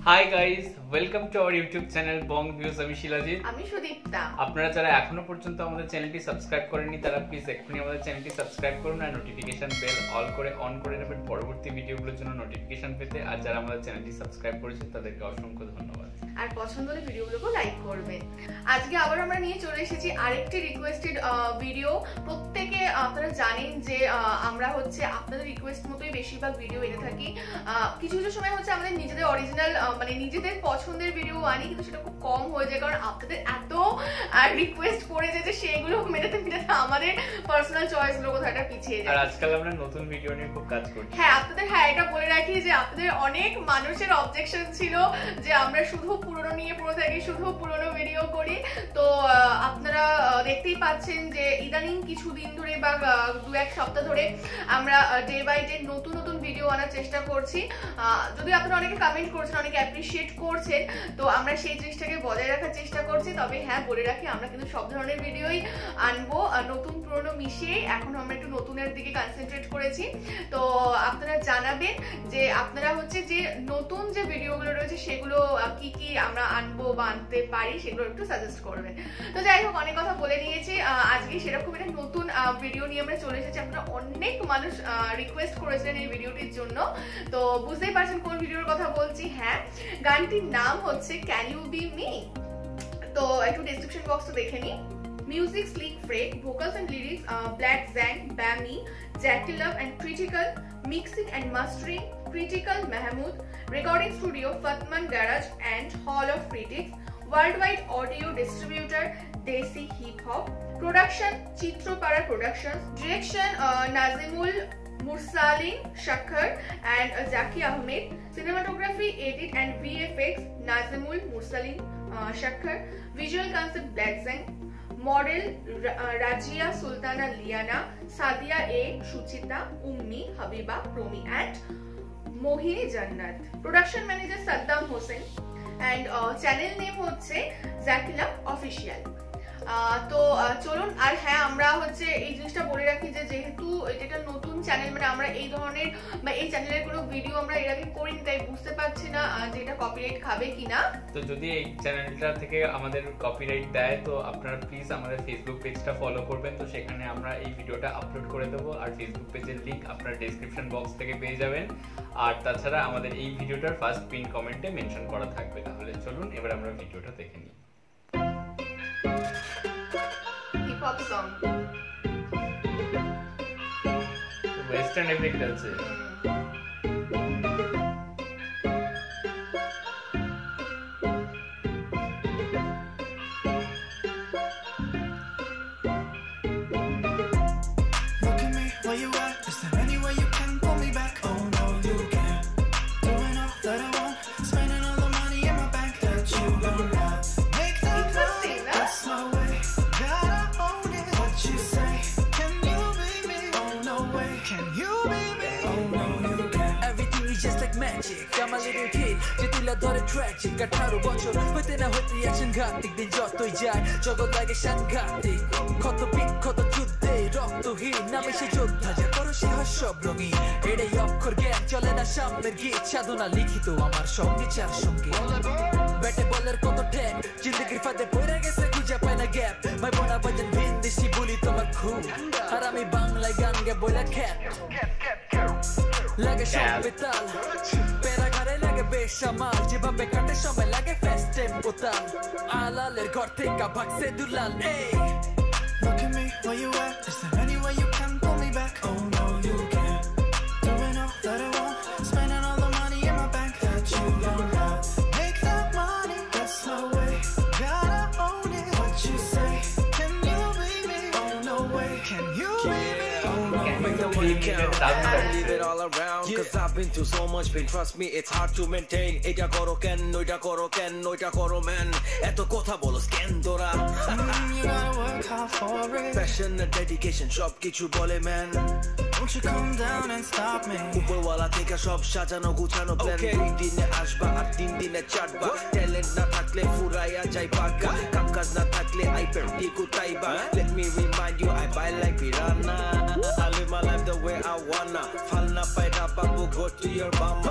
High guys, welcome to our YouTube channel Bong Views. আমি শিলাজিৎ, আমি সুদীপ্তা। আপনারা যারা এখনো পর্যন্ত আমাদের চ্যানেলটি সাবস্ক্রাইব করেননি তারা প্লিজ এক্ষুনি আমাদের চ্যানেলটি সাবস্ক্রাইব করুন আর নোটিফিকেশন বেল অন করে নেবেন পরবর্তী ভিডিওগুলোর জন্য নোটিফিকেশন পেতে। আর যারা আমাদের চ্যানেলটি সাবস্ক্রাইব করেছে তাদেরকে অসংখ্য ধন্যবাদ। আর পছন্দ হলে ভিডিওগুলোকে লাইক করবেন। আজকে আবার আমরা নিয়ে চলে এসেছি আরেকটি রিকোয়েস্টেড ভিডিও। প্রত্যেকে আপনারা জানেন যে আমরা হচ্ছে আপনাদের রিকোয়েস্ট মতোই বেশিরভাগ ভিডিও এনে থাকি। কিছু কিছু সময় হচ্ছে আমাদের নিজেদের অরিজিনাল মানে নিজেদের পছন্দের ভিডিও আনি, কিন্তু সেটা খুব কম হয়ে যায় কারণ আপনাদের এত রিকোয়েস্ট করেছে যে সেগুলো মেটাতে আমাদের পার্সোনাল চয়েস গুলো কোথাও একটা পিছিয়ে যায়। আর আজকাল আমরা নতুন ভিডিও নিয়ে খুব কাজ করছি। হ্যাঁ, এটা বলে রাখি যে আপনাদের অনেক মানুষের অবজেকশন ছিল যে আমরা শুধু পুরনো নিয়ে পড়ে থাকি, শুধু পুরনো ভিডিও করি। তো আপনারা দেখতেই পাচ্ছেন যে ইদানিং কিছুদিন ধরে বা দু এক সপ্তাহ ধরে আমরা ডে বাই ডে নতুন নতুন ভিডিও আনার চেষ্টা করছি। যদি আপনারা অনেকে কমেন্ট করছেন, অনেকে অ্যাপ্রিসিয়েট করছেন, তো আমরা সেই জিনিসটাকে বজায় রাখার চেষ্টা করছি। তবে হ্যাঁ, বলে রাখি আমরা কিন্তু সব ধরনের ভিডিওই আনবো, নতুন পুরনো মিশিয়ে। এখন আমরা একটু নতুনের দিকে কনসেন্ট্রেট করেছি। তো আপনারা জানাবেন যে আপনারা হচ্ছে যে নতুন যে ভিডিওগুলো রয়েছে সেগুলো কি কি আমরা আনবো বা আনতে পারি সেগুলো একটু সাজেস্ট করবেন। তো যাই হোক, অনেক কথা বলে নিয়েছি। আজকে সেরকম একটা নতুন ভিডিও নিয়ে আমরা চলে এসেছি। আপনারা অনেক মানুষ রিকোয়েস্ট করেছিলেন এই ভিডিওটির জন্য, তো বুঝতেই পারছেন কোন ভিডিওর কথা বলছি। হ্যাঁ, গানটির নাম হচ্ছে ক্যান ইউ বি মি। তো একটু ডেসক্রিপশন বক্সটা দেখে নিই। Music Sleek Freight, vocals and lyrics Black Zang, Bami, Jackie Love and Critical, mixing and mastering Critical Mahmood, recording studio Fatman Garage and Hall of Critics, worldwide audio distributor Desi Hip Hop, production Chitropara Productions, direction Nazimul Mursalin Shakhar and Zaki Ahmed, cinematography, edit and VFX Nazimul Mursalin Shakhar, visual concept Black Zang, model Razia Sultana Liana, Sadia A, Suchita, Ummi, Habiba, Promi and Mohini Jannat, production manager Saddam Hossain and channel name হচ্ছে Zakila official. তো চলুন। আর হ্যাঁ, আমরা হচ্ছে এই জিনিসটা বলে রাখি যে যেহেতু এটা নতুন চ্যানেল, মানে আমরা এই ধরনের বা এই চ্যানেলের কোনো ভিডিও আমরা এর আগে করিনি, তাই বুঝতে পারছি না যে এটা কপিরাইট খাবে কিনা। তো যদি এই চ্যানেলটা থেকে আমাদের কপিরাইট দেয় তো আপনারা প্লিজ আমাদের ফেসবুক পেজটা ফলো করবেন। তো সেখানে আমরা এই ভিডিওটা আপলোড করে দেবো আর ফেসবুক পেজের লিংক আপনারা ডেসক্রিপশন বক্স থেকে পেয়ে যাবেন। আর তাছাড়া আমাদের এই ভিডিওটার ফার্স্ট পিন কমেন্টে মেনশন করা থাকবে। তাহলে চলুন এবার আমরা ভিডিওটা দেখে নিই। Hip-hop song. Western epic আছে। Tragic, 18 বছর হইতে না হইতে অ্যাকশন ঘাতিক, দিন যতই যায় জগৎ লাগে সাংঘাতিক। ক্ষত বিক্ষত যুদ্ধে রক্তহীন নামে সে যোদ্ধা, যা করো সে হয় সব রঙিন। এটাই অক্ষর জ্ঞান, চলে না সামনের গীত, সাধনা লিখিত আমার সঙ্গে চার সঙ্গে। ব্যাটে বলের কত ঠ্যাক, জিন্দগির ফাঁদে পড়ে গেছে, খুঁজে পায় না গ্যাপ। মাই বোনা বাজেন ভিন দেশি বলি তোমার খুব, আর আমি বাংলায় গান গে বলে খ্যাপ। লাগে সব বেতাল, পেরাঘারে লাগে বেসামাল, যেভাবে কাটে সময় লাগে ফাস্ট টেম্পো তাল। আলালের ঘর থেকে ভাগছে দুলাল। Look at me, where you at? Is there any way you can pull me back? Oh no, you can't. Doing all that I want, spending all the money in my bank that you don't have. Make that money, that's no way. Gotta own it. What you say? Can you be me? Oh no way. Can you be me? Oh no, make the way count. I leave it all around, cause I've been through so much pain. Trust me, it's hard to maintain. Eta koro ken, noita koro ken, noita koro man. Eto kotha bolo scan dora. You gotta work hard for it. Passion and dedication, সব কিছু বলে man. Won't you come down and stop me? উপরওয়ালা থেকে সব সাজানো গুছানো plan. 2 দিনে আসবা আর 3 দিনে চাটবা। ট্যালেন্ট না থাকলে ফুরাইয়া যাই পাকা, কাম কাজ না থাকলে আই পেটি কুতাইবা। Let me remind you, I buy like piranha. I live my life the way I wanna. Falna paida babu, go to your mama.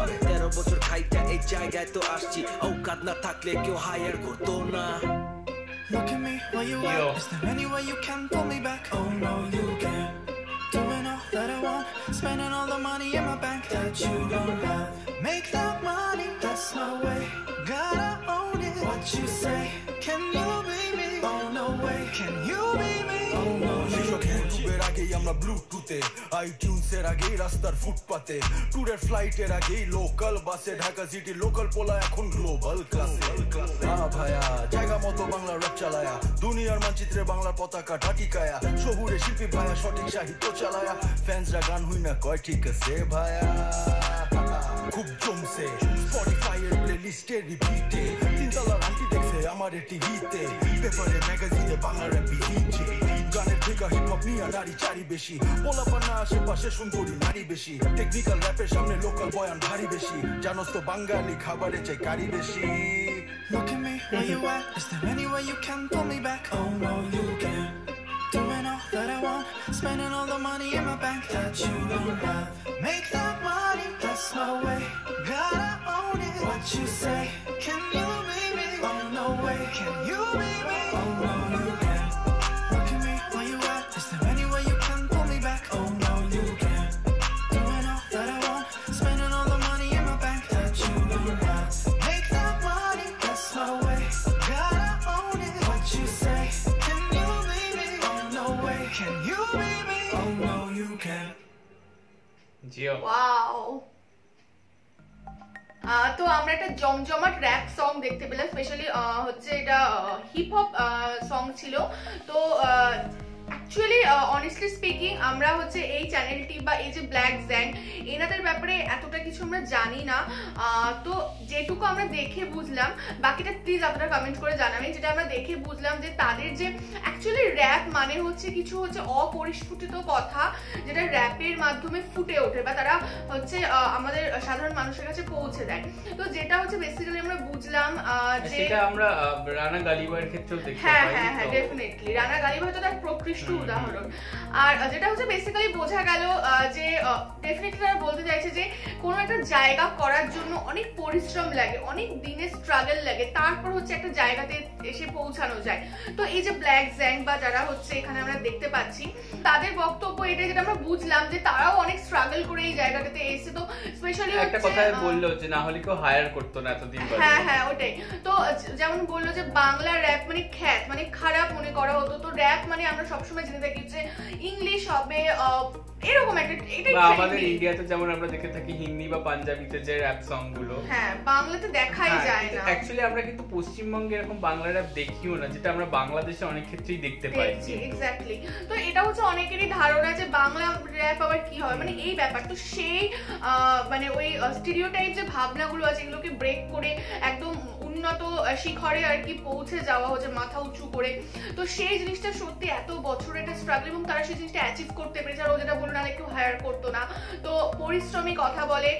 বছর খাইটা এই জায়গায় তো আসছি ঔকাত না থাকলে কেউ হায়ার করতো না Look at me, where you at? Is there any way you can pull me back? Oh no, you can't. Doing all that I want, spending all the money in my bank that you don't have. Make that money, that's my way. Gotta own it. What you say? Can you be me? Oh no way. Can you be me? Oh no, you can't. টুরের আগেই আমরা ব্লুটুথে আইটিউনসের আগেই রাস্তার ফুটপাতে টুরের ফ্লাইটের আগেই local বাসে Dhaka city local পোলা এখন গ্লোবাল ক্লাসে ভাইয়া জায়গা মতো বাংলা র‍্যাপ চালায়া দুনিয়ার মানচিত্রে বাংলার পতাকা ঢাকিকায়া শহুরে শিল্পী ভাইয়া সঠিক সাহিত্য চালায়া ফ্যান্সরা গান হই না কয় ঠিক আছে ভাইয়া খুব জমছে স্পটিফাই এর প্লেলিস্টে রিপিটে তিনতলার আন্টি দেখছে আমার টিভিতে পেপারে ম্যাগাজিনে বাংলা র‍্যাপ বিহিছে গানের থেকে হিপ হপ নিয়ে নারী চারি বেশি পোলাপানা আশেপাশে সুন্দরী নারী বেশি টেকনিক্যাল র্যাপের সামনে লোকাল বয়ান ভারী বেশি জানোস তো বাঙালি খাবারে চাই কারি বেশি Look at me, where you at? Is there any way you can pull me back? Oh no, you can't. Doing all that I want, spending all the money in my bank that you don't have. Make that money, that's my way. Gotta own it. What you say? Can you be me? Oh no way. Can you be me? Oh no, you can't. Look at me, where you at? Is there any way you can pull me back? Oh no, you can't. Doing all that I want, spending all the money in my bank that you don't have. Make that money, that's my way. Gotta own it. What you say? Can you be me? Oh no way. Can you be me? Oh no, you can't. জিও wow তো আমরা একটা জমজমাট rap song দেখতে পেলাম specially হচ্ছে এটা hip hop song ছিল তো অ্যাকচুয়ালি অনেস্টলি স্পিকিং আমরা হচ্ছে এই চ্যানেলটি বা এই যে ব্ল্যাক জ্যাং এনাদের ব্যাপারে এতটা কিছু আমরা জানি না তো যেটুকু আমরা দেখে বুঝলাম বাকিটা প্লিজ আপনারা কমেন্ট করে জানাবেন যেটা আমরা দেখে বুঝলাম যে তাদের যে অ্যাকচুয়ালি র‍্যাপ মানে হচ্ছে কিছু হচ্ছে অপরিস্ফুটিত কথা যেটা র‍্যাপের মাধ্যমে ফুটে ওঠে বা তারা হচ্ছে আমাদের সাধারণ মানুষের কাছে পৌঁছে দেয় তো যেটা হচ্ছে বেসিক্যালি আমরা বুঝলাম যে সেটা আমরা রানা গালিবার ক্ষেত্রেও দেখতে পাই হ্যাঁ ডেফিনেটলি রানা গালিবার তো তার প্রকৃষ্ট উদাহরণ আর যেটা হচ্ছে বেসিক্যালি বোঝা গেল যে ডেফিনেটলি তারা বলতে চাইছে যে কোনো একটা জায়গা করার জন্য অনেক পরিশ্রম লাগে অনেক দিনের স্ট্রাগল লাগে তারপর হচ্ছে একটা জায়গাতে এসে পৌঁছানো যায় তো এই যে ব্ল্যাক জ্যাং বা যারা হচ্ছে এখানে আমরা দেখতে পাচ্ছি তাদের বক্তব্য এটা যেটা আমরা বুঝলাম যে তারাও অনেক স্ট্রাগল করে এই জায়গাটাতে এসে তো স্পেশালি একটা কথা বললো যে না হলে কেউ হায়ার করতো না এতদিন পরে হ্যাঁ ওটাই তো যেমন বললো যে বাংলা র‍্যাপ মানে খ্যাত মানে খারাপ মনে করা হতো তো র‍্যাপ মানে আমরা সবসময় জেনে থাকি যে ইংলিশ হবে এরকম একটা এটাই আমাদের ইন্ডিয়াতে যেমন আমরা দেখে থাকি হিন্দি বা পাঞ্জাবিতে যে র‍্যাপ সং গুলো হ্যাঁ বাংলাতে দেখাই যায় না অ্যাকচুয়ালি আমরা কিন্তু পশ্চিমবঙ্গে এরকম বাংলা র‍্যাপ দেখিও না যেটা আমরা বাংলাদেশে অনেক ক্ষেত্রেই দেখতে পাই এক্স্যাক্টলি তো এটা হচ্ছে অনেকেরই ধারণা যে বাংলা র‍্যাপ আবার কি হয় মানে এই ব্যাপার তো সেই মানে ওই স্টিরিওটাইপ যে ভাবনাগুলো আছে এগুলোকে ব্রেক করে একদম উন্নত শিখরে আর কি পৌঁছে যাওয়া হচ্ছে মাথা উঁচু করে তো সেই জিনিসটা সত্যি এত বছরের একটা স্ট্রাগল এবং তারা সেই জিনিসটা অ্যাচিভ করতে পেরেছে আর ও যেটা বললো না একটু হায়ার করতো না তো পরিশ্রমী কথা বলে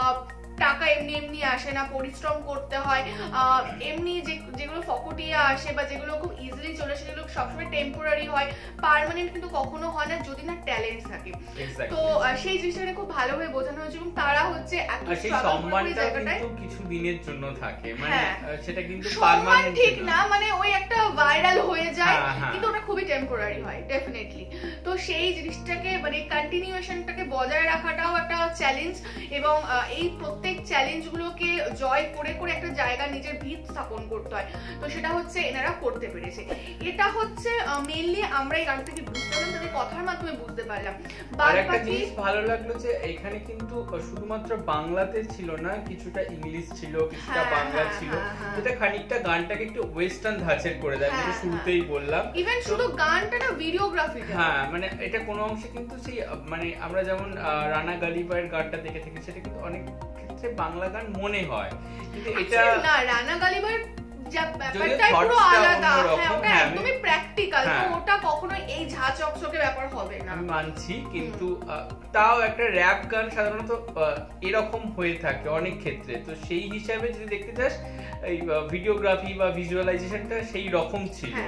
টাকা এমনি এমনি আসে না পরিশ্রম করতে হয় এমনি যেগুলো ফকটিয়া আসে বা যেগুলো খুব ইজিলি চলে আসে সেগুলো সবসময় টেম্পোরারি হয় পার্মানেন্ট কিন্তু কখনো হয় না যদি না ট্যালেন্ট থাকে তো সেই জিনিসটা খুব ভালোভাবে বোঝানো হয়েছে এবং তারা হচ্ছে এত সম্মানটা কিন্তু কিছু দিনের জন্য থাকে মানে সেটা কিন্তু পার্মানেন্ট ঠিক না মানে ওই একটা ভাইরাল হয়ে যায় কিন্তু ওটা খুবই টেম্পোরারি হয় ডেফিনেটলি তো সেই জিনিসটাকে মানে কন্টিনিউয়েশনটাকে বজায় রাখাটাও একটা চ্যালেঞ্জ এবং এই প্রত্যেক চ্যালেঞ্জগুলোকে জয় করে করে একটা জায়গা নিজের ভিত স্থাপন করতে হয় তো সেটা হচ্ছে এনারা করতে পেরেছে এটা হচ্ছে মেইনলি আমরা এই গান থেকে বুঝতে পারলাম তাদের কথার মাধ্যমে বুঝতে পারলাম আর একটা জিনিস ভালো লাগলো যে এখানে কিন্তু শুধুমাত্র বাংলাতে ছিল না কিছুটা ইংলিশ ছিল কিছুটা বাংলা ছিল যেটা খানিকটা গানটাকে একটু ওয়েস্টার্ন ধাঁচের করে দেয় যেটা শুরুতেই বললাম ইভেন শুধু গানটা না ভিডিওগ্রাফি মানে এটা কোনো অংশে কিন্তু সেই মানে আমরা যেমন রানা গালিবার গানটা দেখে থাকি সেটা কিন্তু অনেক ক্ষেত্রে বাংলা গান মনে হয় কিন্তু এটা না রানা গালিবার ব্যাপারটা পুরো আলাদা ওটা একদমই প্র্যাকটিক্যাল তো ওটা কখনো এই ঝাঁ চকচকে ব্যাপার হবে না আমি মানছি কিন্তু তাও একটা র‍্যাপ গান সাধারণত এরকম হয়ে থাকে অনেক ক্ষেত্রে তো সেই হিসাবে যদি দেখতে চাস এই ভিডিওগ্রাফি বা ভিজুয়ালাইজেশনটা সেই রকম ছিল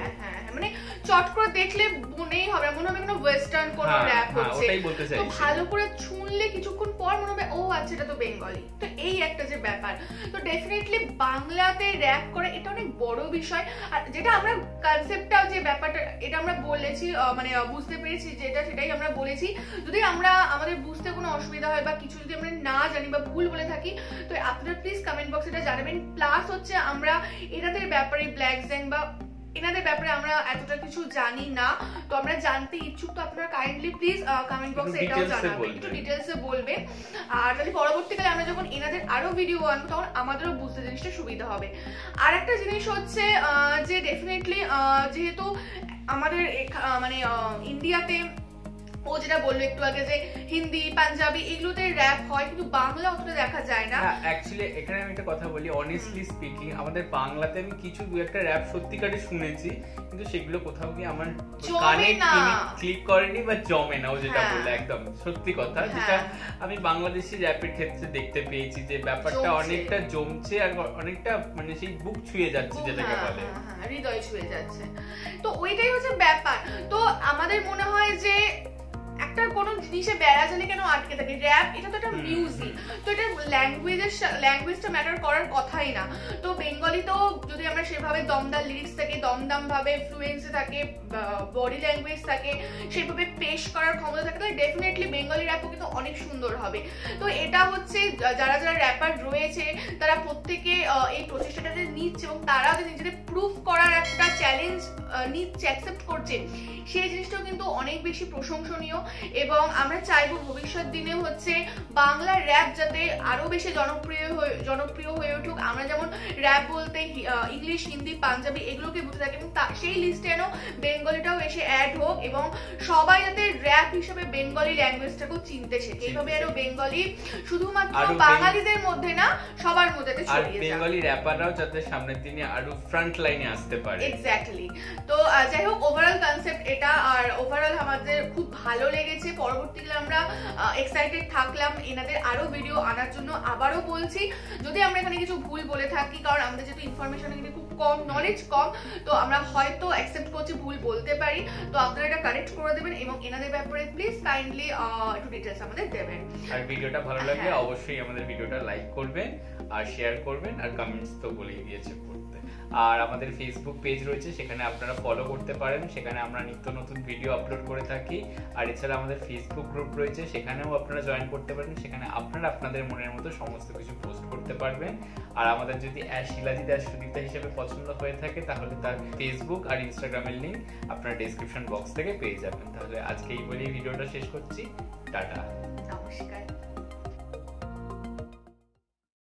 মানে চট করে দেখলে মনেই হবে মনে হবে কোনো ওয়েস্টার্ন কোনো র‍্যাপ হচ্ছে, তো ভালো করে শুনলে কিছুক্ষণ পর মনে হবে ও আচ্ছা এটা তো বেঙ্গলি। তো এই একটা যে ব্যাপার, তো ডেফিনেটলি বাংলাতে র‍্যাপ করে এটা অনেক বড় বিষয়। আর যেটা আমরা কনসেপ্টটা যে ব্যাপারটা এটা আমরা বলেছি, মানে বুঝতে পেরেছি যেটা সেটাই আমরা বলেছি। যদি আমরা আমাদের বুঝতে কোনো অসুবিধা হয় বা কিছু যদি আমরা না জানি বা ভুল বলে থাকি, তো আপনারা প্লিজ কমেন্ট বক্সে এটা জানাবেন। প্লাস হচ্ছে আমরা এনাদের ব্যাপারে ব্ল্যাক জ্যাং বা এনাদের ব্যাপারে আমরা এতটা কিছু জানি না, তো আমরা জানতে ইচ্ছুক। তো আপনারা কাইন্ডলি প্লিজ কমেন্ট বক্সে এটাও জানাবেন, একটু ডিটেলসে বলবেন। আর তাহলে পরবর্তীকালে আমরা যখন এনাদের আরো ভিডিও আনবো তখন আমাদেরও বুঝতে জিনিসটা সুবিধা হবে। আর একটা জিনিস হচ্ছে যে ডেফিনেটলি যেহেতু আমাদের মানে ইন্ডিয়াতে ও যেটা বললো একটু আগে যে হিন্দি পাঞ্জাবি এগুলোতে র‍্যাপ হয়, কিন্তু বাংলা অতটা দেখা যায় না। অ্যাকচুয়ালি এখানে আমি একটা কথা বলি, অনেস্টলি স্পিকিং আমাদের বাংলাতে আমি কিছু দু একটা র‍্যাপ সত্যিকারে শুনেছি, কিন্তু সেগুলো কোথাও গিয়ে আমার কানে ক্লিক করেনি বা জমে না। ও যেটা বললো একদম সত্যি কথা, যেটা আমি বাংলাদেশি র‍্যাপের ক্ষেত্রে দেখতে পেয়েছি যে ব্যাপারটা অনেকটা জমছে আর অনেকটা মানে সেই বুক ছুঁয়ে যাচ্ছে, যেটাকে বলে হৃদয় ছুঁয়ে যাচ্ছে। তো ওইটাই হচ্ছে ব্যাপার। তো আমাদের মনে হয় যে একটা কোনো জিনিসে বেড়া জালে কেন আটকে থাকে, র‍্যাপ এটা তো একটা মিউজিক, তো এটা ল্যাঙ্গুয়েজটা ম্যাটার করার কথাই না। তো বেঙ্গলিতেও যদি আমরা সেভাবে দমদার লিরিক্স থাকে, দমদম ভাবে ফ্লুয়েন্সি থাকে, বডি ল্যাঙ্গুয়েজ থাকে, সেভাবে পেশ করার ক্ষমতা থাকে, তাহলে ডেফিনেটলি বেঙ্গলি র‍্যাপও কিন্তু অনেক সুন্দর হবে। তো এটা হচ্ছে যারা যারা র‍্যাপার রয়েছে তারা প্রত্যেকে এই প্রচেষ্টাটাতে নিচ্ছে এবং তারা নিজেদের প্রুফ করার একটা চ্যালেঞ্জ নিচ্ছে, অ্যাকসেপ্ট করছে, সেই জিনিসটাও কিন্তু অনেক বেশি প্রশংসনীয়। এবং আমরা চাইবো ভবিষ্যৎ দিনে হচ্ছে বাংলা র‍্যাপ যাতে আরো বেশি জনপ্রিয় হয়ে উঠুক। আমরা যেমন র‍্যাপ বলতে ইংলিশ, হিন্দি, পাঞ্জাবি এগুলোকে বুঝতে থাকি, এবং সেই লিস্টে যেন বেঙ্গলিটাও এসে অ্যাড হোক এবং সবাই যাতে র‍্যাপ হিসেবে বেঙ্গলি ল্যাঙ্গুয়েজটাকেও চিনতে শেখে। এইভাবে আরো বেঙ্গলি শুধুমাত্র বাঙালিদের মধ্যে না সবার মধ্যে ছড়িয়ে যায়, বেঙ্গলি র‍্যাপাররাও যাতে সামনের দিনে আরো ফ্রন্ট লাইনে আসতে পারে। এক্স্যাক্টলি। তো যাই হোক, ওভারঅল কনসেপ্ট এটা, আর ওভারঅল আমাদের খুব ভালো লেগেছে। পরবর্তীকালে আমরা এক্সাইটেড থাকলাম এনাদের আরো ভিডিও আনার জন্য। আবারও বলছি, যদি আমরা এখানে কিছু ভুল বলে থাকি, কারণ আমাদের যেহেতু ইনফরমেশন কিন্তু খুব কম, নলেজ কম, তো আমরা হয়তো অ্যাকসেপ্ট করছি ভুল বলতে পারি, তো আপনারা এটা কারেক্ট করে দেবেন এবং এনাদের ব্যাপারে প্লিজ কাইন্ডলি একটু ডিটেলস আমাদের দেবেন। আর ভিডিওটা ভালো লাগলে অবশ্যই আমাদের ভিডিওটা লাইক করবেন আর শেয়ার করবেন, আর কমেন্টস তো বলেই দিয়েছে করতে। আর আমাদের ফেসবুক পেজ রয়েছে, সেখানে আপনারা ফলো করতে পারেন, সেখানে আমরা নিত্য নতুন ভিডিও আপলোড করে থাকি। আর এছাড়া আমাদের ফেসবুক গ্রুপ রয়েছে, সেখানেও আপনারা জয়েন করতে পারেন, সেখানে আপনারা আপনাদের মনের মতো সমস্ত কিছু পোস্ট করতে পারবেন। আর আমাদের যদি শিলাজিৎ আর সুদীপ্তা হিসেবে পছন্দ হয়ে থাকে, তাহলে তার ফেসবুক আর ইনস্টাগ্রামের লিঙ্ক আপনারা ডেসক্রিপশন বক্স থেকে পেয়ে যাবেন। তাহলে আজকে এই বলেই ভিডিওটা শেষ করছি, টাটা।